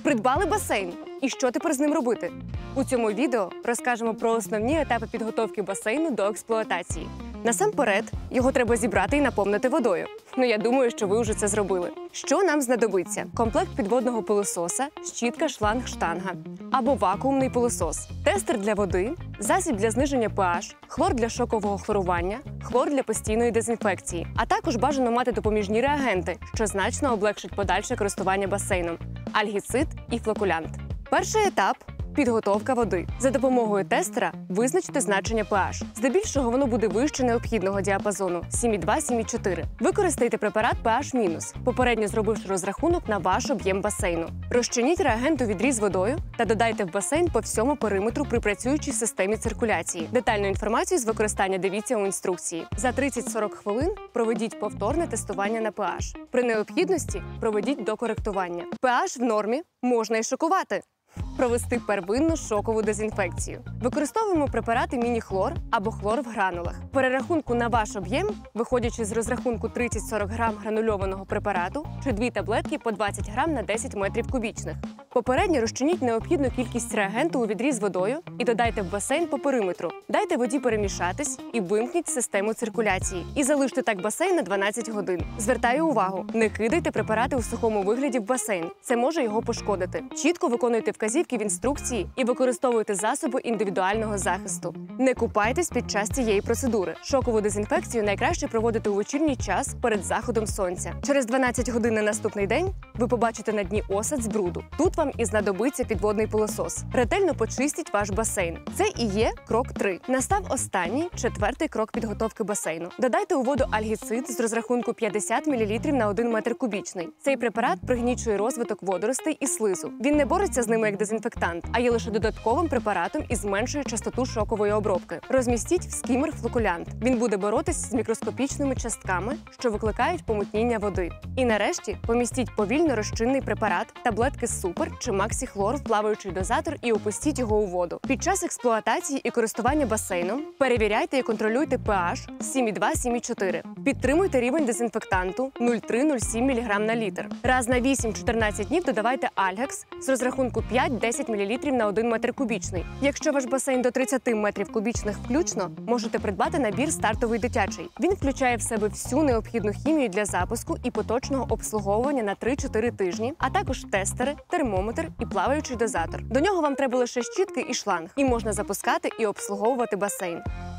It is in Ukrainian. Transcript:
Придбали басейн? І що тепер з ним робити? У цьому відео розкажемо про основні етапи підготовки басейну до експлуатації. Насамперед, його треба зібрати і наповнити водою. Я думаю, що ви вже це зробили. Що нам знадобиться? Комплект підводного пилососа, щітка, шланг, штанга або вакуумний пилосос, тестер для води, засіб для зниження pH, хлор для шокового хлорування, хлор для постійної дезінфекції, а також бажано мати допоміжні реагенти, що значно облегшить подальше користування басейном – альгіцид і флокулянт. Перший етап – підготовка води. За допомогою тестера визначте значення pH. Здебільшого воно буде вище необхідного діапазону – 7,2-7,4. Використайте препарат pH-, попередньо зробивши розрахунок на ваш об'єм басейну. Розчиніть реагент у відрі з водою та додайте в басейн по всьому периметру при працюючій системі циркуляції. Детальну інформацію з використання дивіться у інструкції. За 30-40 хвилин проведіть повторне тестування на pH. При необхідності проведіть докоректування. pH в нормі, можна і шокувати. Провести первинну шокову дезінфекцію. Використовуємо препарати міні-хлор або хлор в гранулах. Перерахунку на ваш об'єм, виходячи з розрахунку 30-40 грам гранульованого препарату чи 2 таблетки по 20 грам на 10 метрів кубічних. Попередньо розчиніть необхідну кількість реагенту у відрі з водою і додайте в басейн по периметру. Дайте воді перемішатись і вимкніть систему циркуляції. І залиште так басейн на 12 годин. Звертаю увагу, не кидайте препарати у сухому вигляді в басейн. Це може його пошкодити. Чітко виконуйте вказівки в інструкції і використовуйте засоби індивідуального захисту. Не купайтесь під час цієї процедури. Шокову дезінфекцію найкраще проводити у вечірній час перед заходом сонця. Через 12 годин на наступний день ви побачите на дні осад з бруду. Тут вам і знадобиться підводний пилосос. Ретельно почистіть ваш басейн. Це і є крок 3. Настав останній, 4-й крок підготовки басейну. Додайте у воду альгіцид з розрахунку 50 мл на 1 метр кубічний. Цей препарат пригнічує розвиток водоростей і слизу. Він не бореться з ними як дезінфектант, а є лише додатковим препаратом і зменшує частоту шокової обробки. Розмістіть в скімер флокулянт. Він буде боротись з мікроскопічними частками, що викликають помутніння води. І нарешті помістіть повільно розчинний препарат, таблетки супер чи максіхлор в плаваючий дозатор і опустіть його у воду. Під час експлуатації і користування басейном перевіряйте і контролюйте pH 7,2-7,4. Підтримуйте рівень дезінфектанту 0,3-0,7 мг на літр. Раз на 8-14 днів додавайте альгекс з розрахунку 5-10 мл на 1 метр кубічний. Якщо ваш басейн до 30 метрів кубічних включно, можете придбати набір стартовий дитячий. Він включає в себе всю необхідну хімію для запуску і поточного обслуговування на 3-4 тижні, а також тестери, термометр і плаваючий дозатор. До нього вам треба лише щітки і шланг, і можна запускати і обслуговувати басейн.